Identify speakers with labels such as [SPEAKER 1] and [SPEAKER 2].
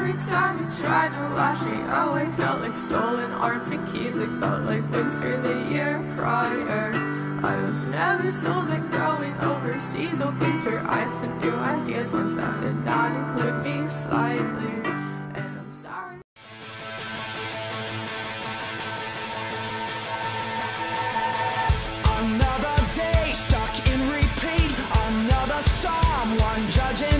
[SPEAKER 1] every time you tried to wash me away, felt like stolen arms and keys. It felt like winter the year prior. I was never told that going overseas opened her eyes to new ideas, ones that did not include me slightly. And I'm sorry.
[SPEAKER 2] Another day stuck in repeat, another someone judging